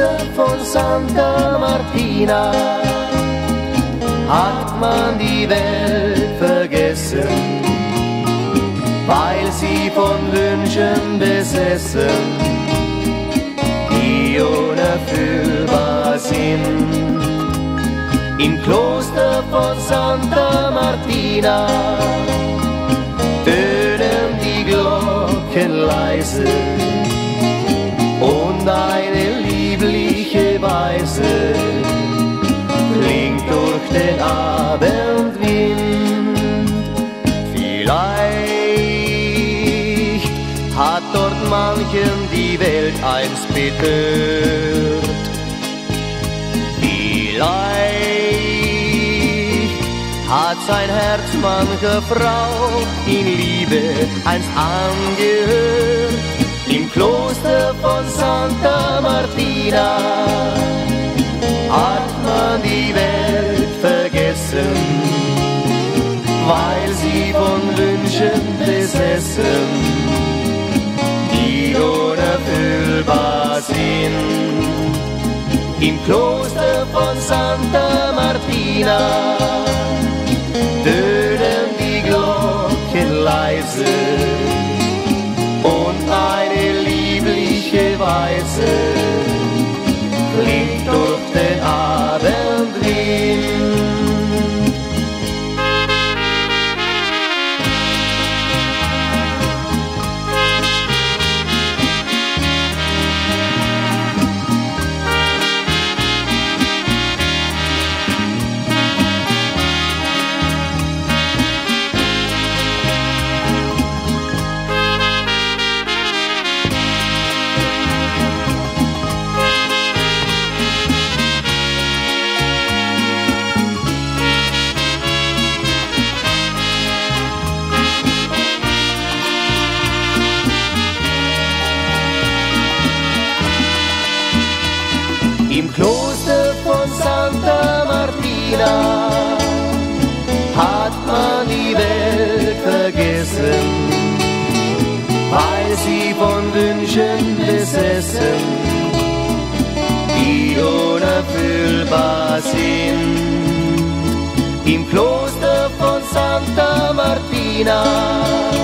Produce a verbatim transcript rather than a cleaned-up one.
Kloster von Santa Martina hat man die Welt vergessen, weil sie von Wünschen besessen, die unerfüllbar sind. Im Kloster von Santa Martina tönen die Glocken leise und eine liebliche Weise klingt durch den Abendwind. Vielleicht hat dort manchem die Welt einst betört. Vielleicht hat sein Herz mancher Frau in Liebe einst angehört. Im Kloster von Santa Martina hat man die Welt vergessen, weil sie von Wünschen besessen, die unerfüllbar sind. Im Kloster von Santa Martina tönen die Glocken leise und eine liebliche Weise klingt durch den Abendwind. Im Kloster von Santa Martina hat man die Welt vergessen, weil sie von Wünschen besessen, die unerfüllbar sind. Im Kloster von Santa Martina